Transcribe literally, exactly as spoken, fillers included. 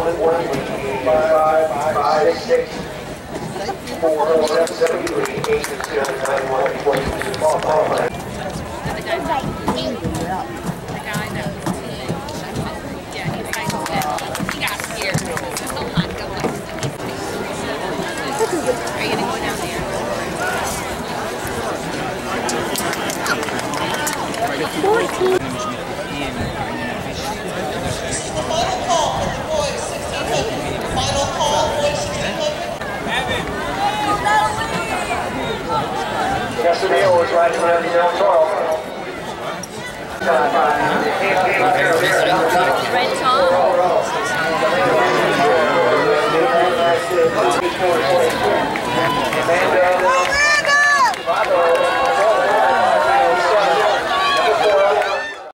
one, five, five, six, four, seven, three, eight, seven, nine, one, four, five. The guy knows. Yeah, he's like, he got scared. There's no hot go like Are you gonna go down there? fourteen. Final call, boys, sixteen hundred. Final call, boys, sixteen hundred. Casamio is riding around the Del Toro. Red Tom? Amanda